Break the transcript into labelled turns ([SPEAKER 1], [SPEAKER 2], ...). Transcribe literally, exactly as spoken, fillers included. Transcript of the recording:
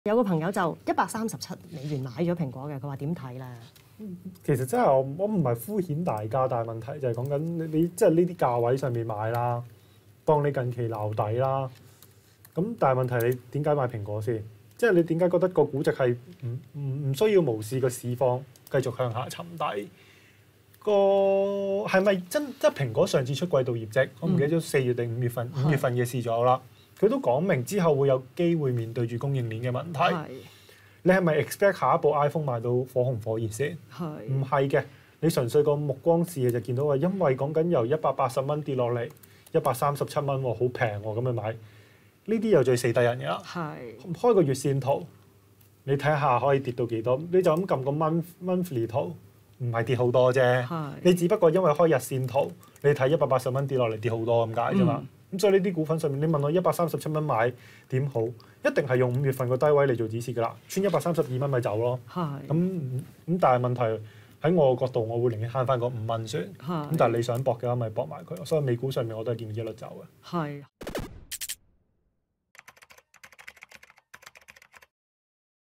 [SPEAKER 1] 有個朋友就一百三十七美元買咗蘋果嘅，佢話點睇咧？
[SPEAKER 2] 其實真係我我唔係敷衍大家，但係問題就係講緊你你即係呢啲價位上面買啦，當你近期撈底啦。咁但係問題你點解買蘋果先？即係你點解覺得個估值係唔唔唔需要無視個市況繼續向下沉底？個係咪真即係蘋果上次出季度業績？我唔記得咗四月定五月份，五月份嘅事左右啦。佢都講明之後會有機會面對住供應鏈嘅問題。你係咪 expect 下一部 iPhone 賣到火紅火熱先？唔係嘅，你純粹個目光視野就見到話，因為講緊由一百八十蚊跌落嚟一百三十七蚊喎，好平喎，咁樣買呢啲又最死得人嘅啦。開個月線圖，你睇下可以跌到幾多？你就咁撳個 month monthly 圖，唔係跌好多啫。你只不過因為開日線圖，你睇一百八十蚊跌落嚟跌好多咁解啫嘛。嗯咁所以呢啲股份上面，你問我一百三十七蚊買點好，一定係用五月份個低位嚟做指示㗎啦。穿一百三十二蚊咪走咯。咁咁，但係問題喺我個角度，我會寧願慳翻個五蚊算。咁但係你想搏嘅話，咪搏埋佢。所以美股上面我都係建議一律走嘅。係。